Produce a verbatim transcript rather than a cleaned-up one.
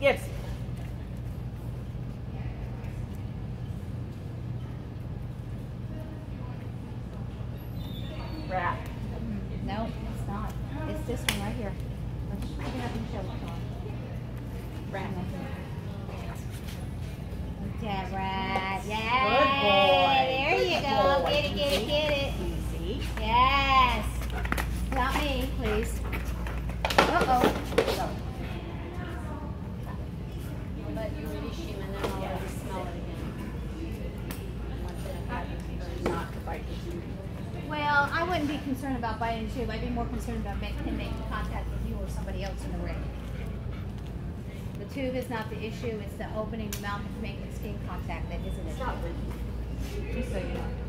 Yes. Rat. Mm, no, it's not. It's this one right here. Let's pick it up and show it to him. Rat. Yeah, rat. Yeah. Good boy. There Good you go. boy. Get it, get it, get it. Easy. Yes. Not me, please. Uh-oh. But you release him and then I'll let you smell it again. Not to bite you. Well, I wouldn't be concerned about biting the tube. I'd be more concerned about make, him making contact with you or somebody else in the ring. The tube is not the issue. It's the opening the mouth and making skin contact that isn't it. Stop it. Just so you know.